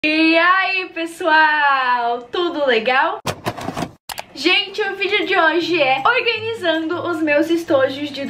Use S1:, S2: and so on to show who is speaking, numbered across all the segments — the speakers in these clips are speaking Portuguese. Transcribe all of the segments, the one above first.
S1: E aí, pessoal, tudo legal? Gente, o vídeo de hoje é organizando os meus estojos de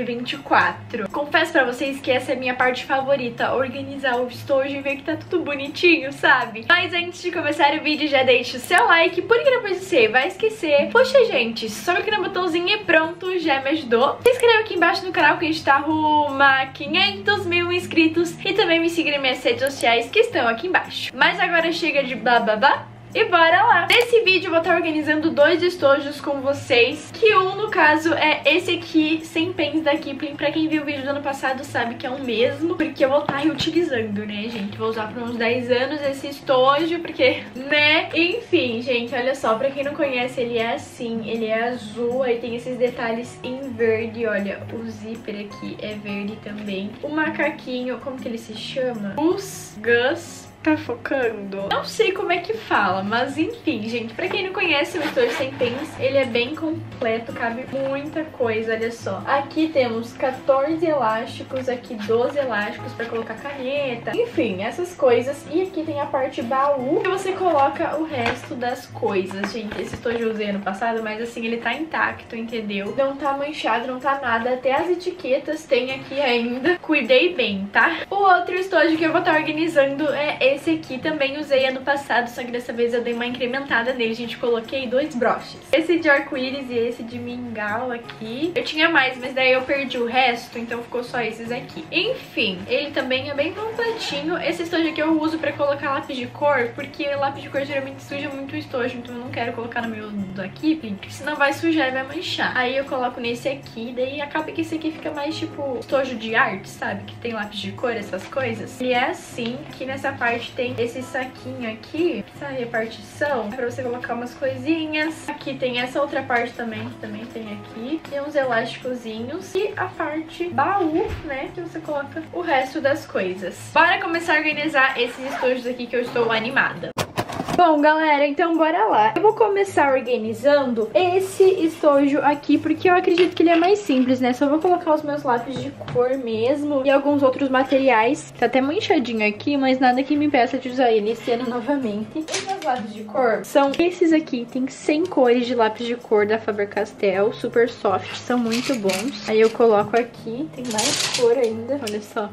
S1: 2024. Confesso pra vocês que essa é a minha parte favorita, organizar o estojo e ver que tá tudo bonitinho, sabe? Mas antes de começar o vídeo, já deixa o seu like, porque depois você vai esquecer. Poxa, gente, só aqui no botãozinho e pronto, já me ajudou. Se inscreva aqui embaixo no canal que a gente tá rumo a 500 mil inscritos. E também me siga nas minhas redes sociais que estão aqui embaixo. Mas agora chega de blá blá blá. E bora lá! Nesse vídeo eu vou estar organizando dois estojos com vocês, que um, no caso, é esse aqui, sem pens da Kipling. Pra quem viu o vídeo do ano passado sabe que é o mesmo, porque eu vou estar reutilizando, né, gente? Vou usar por uns 10 anos esse estojo, porque, né? Enfim, gente, olha só, pra quem não conhece, ele é assim, ele é azul, aí tem esses detalhes em verde, olha, o zíper aqui é verde também. O macaquinho, como que ele se chama? Os Gus. Tá focando? Não sei como é que fala, mas enfim, gente, pra quem não conhece o estojo sem pens, ele é bem completo, cabe muita coisa, olha só. Aqui temos 14 elásticos, aqui 12 elásticos pra colocar caneta, enfim, essas coisas. E aqui tem a parte baú, que você coloca o resto das coisas. Gente, esse estojo eu usei ano passado, mas assim, ele tá intacto, entendeu? Não tá manchado, não tá nada, até as etiquetas tem aqui ainda. Cuidei bem, tá? O outro estojo que eu vou estar organizando é esse aqui, também usei ano passado, só que dessa vez eu dei uma incrementada nele, gente, coloquei dois broches. Esse de arco-íris e esse de mingau aqui. Eu tinha mais, mas daí eu perdi o resto, então ficou só esses aqui. Enfim, ele também é bem completinho. Esse estojo aqui eu uso pra colocar lápis de cor, porque o lápis de cor geralmente suja muito o estojo, então eu não quero colocar no meu da Kipling, porque senão vai sujar e vai manchar. Aí eu coloco nesse aqui, daí acaba que esse aqui fica mais tipo estojo de arte, sabe? Que tem lápis de cor, essas coisas. Ele é assim, aqui nessa parte tem esse saquinho aqui, essa repartição, pra você colocar umas coisinhas. Aqui tem essa outra parte também, que também tem aqui. Tem uns elásticozinhos e a parte baú, né, que você coloca o resto das coisas. Bora começar a organizar esses estojos aqui que eu estou animada. Bom, galera, então bora lá. Eu vou começar organizando esse estojo aqui, porque eu acredito que ele é mais simples, né? Só vou colocar os meus lápis de cor mesmo e alguns outros materiais. Tá até manchadinho aqui, mas nada que me impeça de usar ele esse ano novamente. Os meus lápis de cor são esses aqui. Tem 100 cores de lápis de cor da Faber-Castell, super soft, são muito bons. Aí eu coloco aqui, tem mais cor ainda, olha só.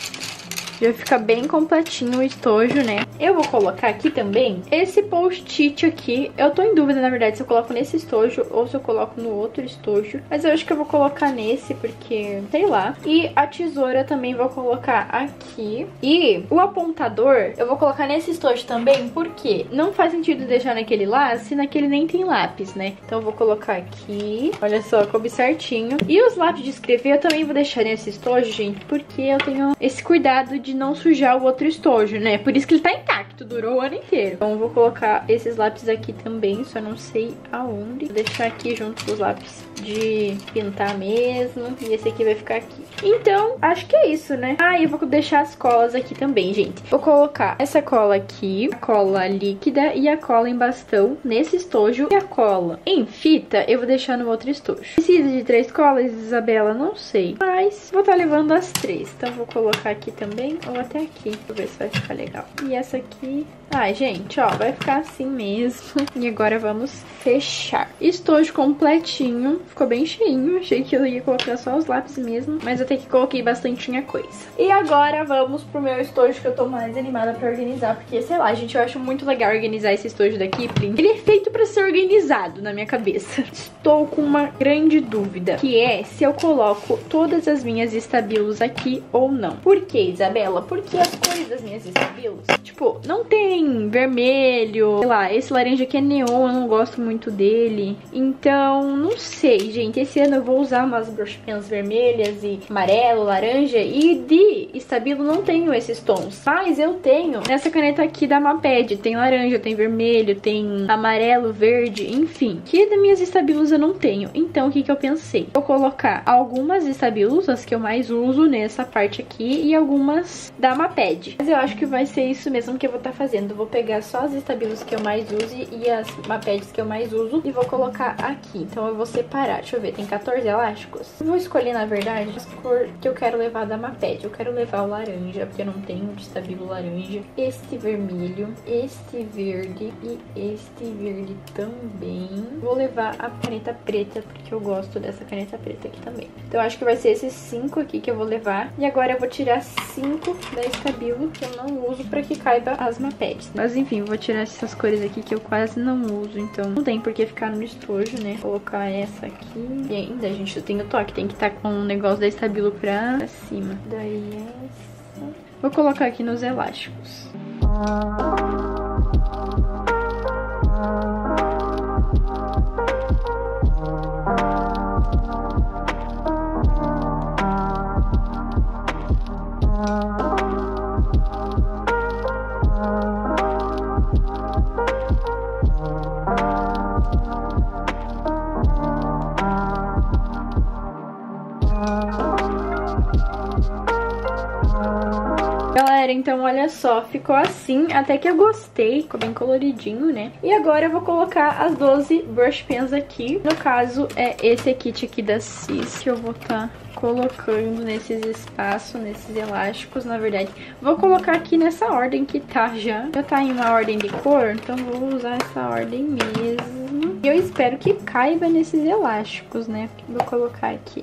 S1: Já fica bem completinho o estojo, né? Eu vou colocar aqui também esse post-it aqui. Eu tô em dúvida, na verdade, se eu coloco nesse estojo ou se eu coloco no outro estojo. Mas eu acho que eu vou colocar nesse, porque, sei lá. E a tesoura também vou colocar aqui. E o apontador eu vou colocar nesse estojo também, porque não faz sentido deixar naquele lá, se naquele nem tem lápis, né? Então eu vou colocar aqui. Olha só, coube certinho. E os lápis de escrever eu também vou deixar nesse estojo, gente, porque eu tenho esse cuidado de não sujar o outro estojo, né? Por isso que ele tá intacto, durou o ano inteiro. Então eu vou colocar esses lápis aqui também, só não sei aonde. Vou deixar aqui junto com os lápis de pintar mesmo. E esse aqui vai ficar aqui. Então, acho que é isso, né? Ah, e eu vou deixar as colas aqui também, gente. Vou colocar essa cola aqui, a cola líquida e a cola em bastão nesse estojo. E a cola em fita eu vou deixar no outro estojo. Precisa de 3 colas, Isabela? Não sei. Mas vou estar levando as 3. Então vou colocar aqui também, ou até aqui. Vou ver se vai ficar legal. E essa aqui... Ai, gente, ó, vai ficar assim mesmo. E agora vamos fechar. Estojo completinho. Ficou bem cheinho. Achei que eu ia colocar só os lápis mesmo, mas até que coloquei bastantinha coisa. E agora vamos pro meu estojo que eu tô mais animada pra organizar, porque, sei lá, gente, eu acho muito legal organizar esse estojo da Kipling. Ele é feito pra ser organizado na minha cabeça. Estou com uma grande dúvida, que é se eu coloco todas as minhas estabilos aqui ou não. Por que, Isabela? Porque as cores das minhas estabilos, tipo, não tem vermelho, sei lá, esse laranja aqui é neon, eu não gosto muito dele. Então, não sei, gente. Esse ano eu vou usar umas brush pens vermelhas e amarelo, laranja. E de estabilo não tenho esses tons. Mas eu tenho nessa caneta aqui da Maped. Tem laranja, tem vermelho, tem amarelo, verde, enfim. Que das minhas estabilos eu não tenho. Então, o que que eu pensei? Vou colocar algumas estabilos, as que eu mais uso nessa parte aqui, e algumas da Maped. Mas eu acho que vai ser isso mesmo que eu vou estar fazendo. fazendo? Vou pegar só as estabilos que eu mais uso e as mapads que eu mais uso e vou colocar aqui. Então eu vou separar, deixa eu ver, tem 14 elásticos. Eu vou escolher, na verdade, as cores que eu quero levar da mapad. Eu quero levar o laranja, porque eu não tenho de estabilo laranja. Este vermelho, este verde e este verde também. Vou levar a caneta preta, porque eu gosto dessa caneta preta aqui também. Então eu acho que vai ser esses 5 aqui que eu vou levar. E agora eu vou tirar 5 da estabilo que eu não uso pra que caiba as mapads. Mas enfim, vou tirar essas cores aqui que eu quase não uso, então não tem por que ficar no estojo, né? Vou colocar essa aqui. E ainda, gente, eu tenho toque, tem que estar com o negócio da estabilo pra cima. Daí essa. Vou colocar aqui nos elásticos. Galera, então olha só, ficou assim, até que eu gostei, ficou bem coloridinho, né? E agora eu vou colocar as 12 brush pens aqui, no caso é esse kit aqui da Cis, que eu vou estar colocando nesses espaços, nesses elásticos, na verdade. Vou colocar aqui nessa ordem que tá já tá em uma ordem de cor, então vou usar essa ordem mesmo. E eu espero que caiba nesses elásticos, né? Vou colocar aqui.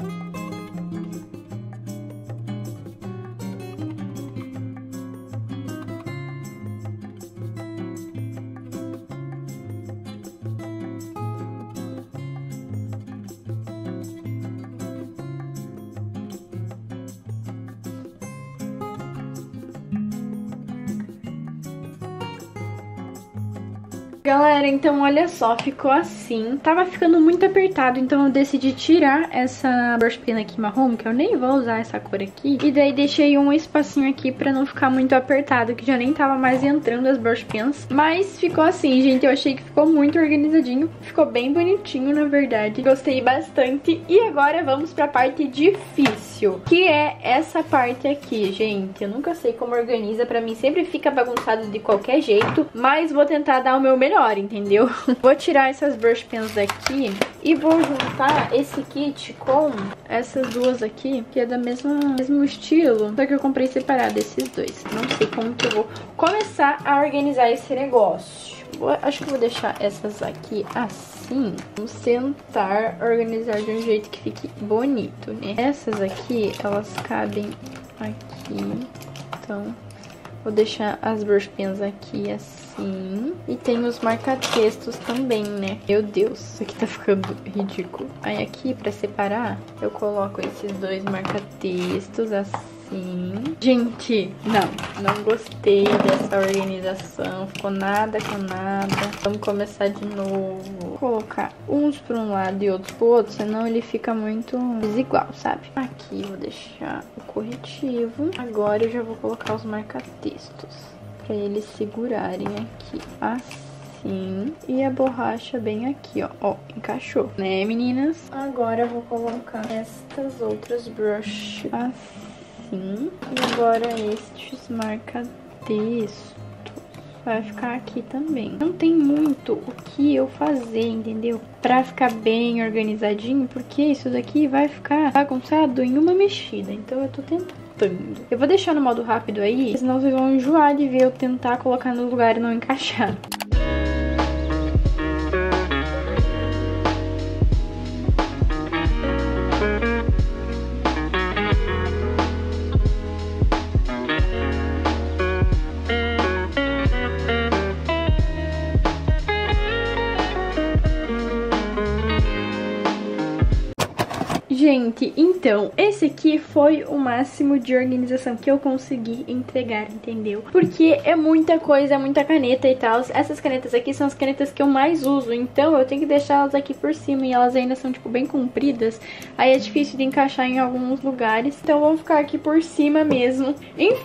S1: Galera, então olha só, ficou assim. Tava ficando muito apertado, então eu decidi tirar essa brush pen aqui marrom, que eu nem vou usar essa cor aqui. E daí deixei um espacinho aqui pra não ficar muito apertado, que já nem tava mais entrando as brush pens. Mas ficou assim, gente, eu achei que ficou muito organizadinho. Ficou bem bonitinho, na verdade. Gostei bastante. E agora vamos pra parte difícil, que é essa parte aqui, gente. Eu nunca sei como organiza, pra mim sempre fica bagunçado de qualquer jeito, mas vou tentar dar o meu melhor, entendeu? Vou tirar essas brush pens daqui e vou juntar esse kit com essas duas aqui, que é da mesmo estilo, só que eu comprei separado esses dois. Não sei como que eu vou começar a organizar esse negócio. Acho que vou deixar essas aqui assim. Vamos tentar organizar de um jeito que fique bonito, né? Essas aqui, elas cabem aqui, então vou deixar as brush pens aqui assim. E tem os marca-textos também, né? Meu Deus, isso aqui tá ficando ridículo. Aí aqui, pra separar, eu coloco esses dois marca-textos assim. Gente, não gostei dessa organização. Ficou nada com nada. Vamos começar de novo. Vou colocar uns pra um lado e outros pro outro, senão ele fica muito desigual, sabe? Aqui vou deixar o corretivo. Agora eu já vou colocar os marca-textos pra eles segurarem aqui, assim. E a borracha bem aqui, ó, encaixou, né, meninas? Agora eu vou colocar estas outras brushes assim. E agora estes marca-textos vai ficar aqui também. Não tem muito o que eu fazer, entendeu? Pra ficar bem organizadinho, porque isso daqui vai ficar bagunçado em uma mexida. Então eu tô tentando. Eu vou deixar no modo rápido aí, senão vocês vão enjoar de ver eu tentar colocar no lugar e não encaixar. Gente, então, esse aqui foi o máximo de organização que eu consegui entregar, entendeu? Porque é muita coisa, muita caneta e tal. Essas canetas aqui são as canetas que eu mais uso, então eu tenho que deixar elas aqui por cima e elas ainda são, tipo, bem compridas. Aí é difícil de encaixar em alguns lugares, então vão ficar aqui por cima mesmo. Enfim,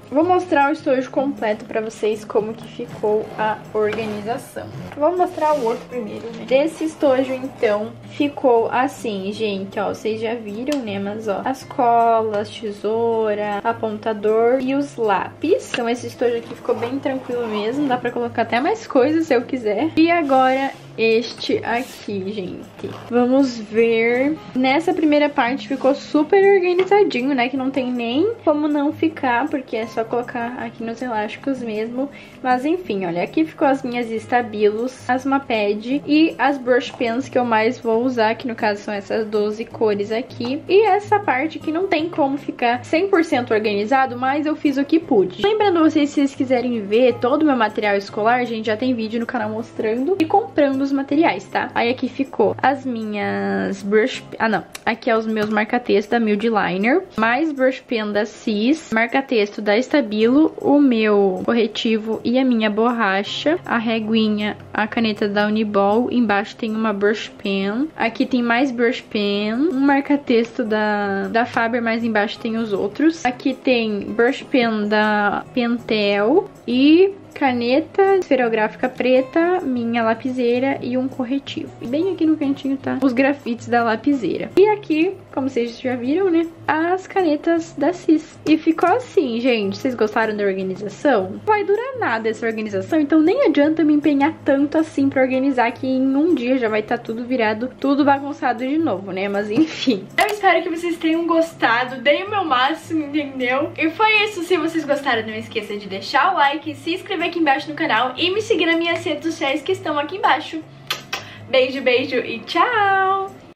S1: Vou mostrar o estojo completo pra vocês como que ficou a organização. Vou mostrar o outro primeiro, né? Desse estojo, então, ficou assim, gente, ó. Vocês já viram, né? Mas, ó, as colas, tesoura, apontador e os lápis. Então, esse estojo aqui ficou bem tranquilo mesmo. Dá pra colocar até mais coisas se eu quiser. E agora este aqui, gente. Vamos ver. Nessa primeira parte ficou super organizadinho, né? Que não tem nem como não ficar, porque é só colocar aqui nos elásticos mesmo. Mas enfim, olha, aqui ficou as minhas estabilos, as Maped e as brush pens que eu mais vou usar, que no caso são essas 12 cores aqui. E essa parte que não tem como ficar 100% organizado, mas eu fiz o que pude. Lembrando vocês, se vocês quiserem ver todo o meu material escolar, gente, já tem vídeo no canal mostrando e comprando os materiais, tá? Aí aqui ficou as minhas brush... Ah, não. Aqui é os meus marca-texto da Mild Liner, mais brush pen da Cis, marca-texto da Stabilo, o meu corretivo e a minha borracha, a reguinha, a caneta da Uniball, embaixo tem uma brush pen, aqui tem mais brush pen, um marca-texto da Faber, mais embaixo tem os outros. Aqui tem brush pen da Pentel e caneta esferográfica preta, minha lapiseira e um corretivo. E bem aqui no cantinho tá os grafites da lapiseira. E aqui, como vocês já viram, né, as canetas da Cis. E ficou assim, gente. Vocês gostaram da organização? Não vai durar nada essa organização, então nem adianta me empenhar tanto assim pra organizar, que em um dia já vai estar tudo virado, tudo bagunçado de novo, né? Mas enfim. Eu espero que vocês tenham gostado. Dei o meu máximo, entendeu? E foi isso. Se vocês gostaram, não esqueça de deixar o like, se inscrever aqui embaixo no canal e me seguir nas minhas redes sociais que estão aqui embaixo. Beijo, beijo e tchau!